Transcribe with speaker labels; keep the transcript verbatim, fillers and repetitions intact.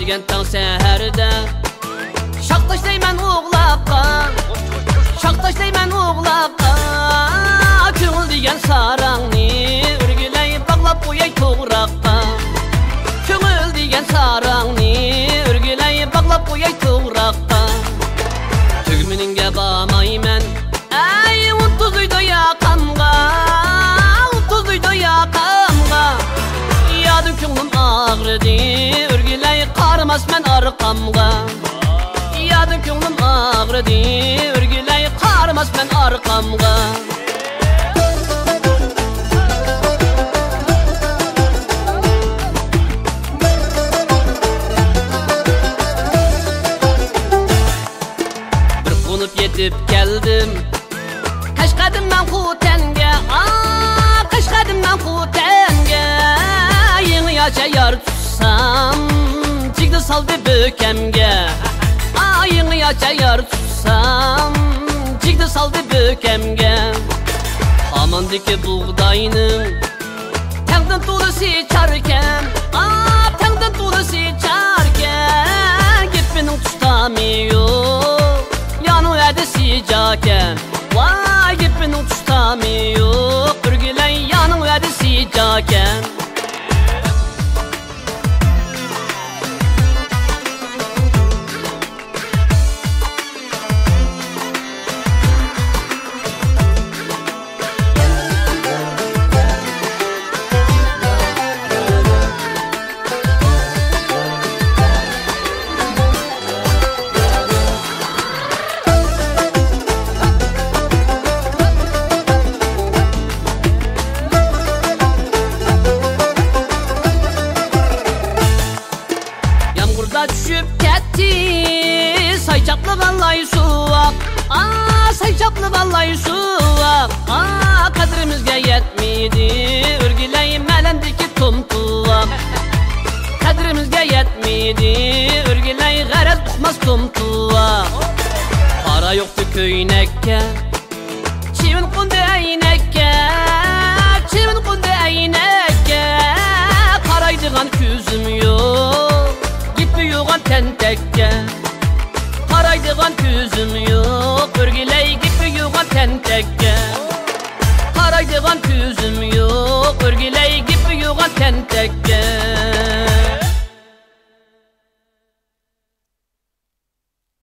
Speaker 1: Gülgen tan seherde şak taşlayman oğlakka, şak taşlayman oğlakka. Köngül diyen sarangni örgüley bağlap koyay toğrakka. Köngül diyen sarangni örgüley bağlap koyay toğrakka. Tügmününge bağmaymen ey untuzuydu yakamga, untuzuydu yakamga. Yadı köngülüm ağrıdı örgüley qarmas men arkamga. Yadı köngülüm ağrıdı örgüley qarmas men arkamga. Yetip geldim Kaşkadımdan Xutenge, ah Kaşkadımdan Xutenge. Yeni yaşa yar tutsam çıktı saldı bökemge. Ah yeni yaşa yar tutsam çıktı saldı bökemge. Hamandaki buğdayının tengden tuğlusu çarken, ah tengden tuğlusu çarken. Gitmenin tutamıyor yanı sıcakken, vay gitmenin tutamıyor örgüley yanı sıcakken. Düşüp ketti sayçaplı vallahi suak, ah sayçaplı vallahi suak. Ah kadrimizge yetmedi örgüley melendeki tumtuak. Kadrimizge yetmedi örgüley garez uçmaz tumtuak. Para yoktu köynekke çivin kundu eynekke, çivin kundu eynekke. Karaydıgan küzüm yok yoğan tentekke, karaydıgan küzüm yok örgüley gibi yoğan tentekke. Karaydıgan küzüm yok örgüley gibi yoğan tentekke.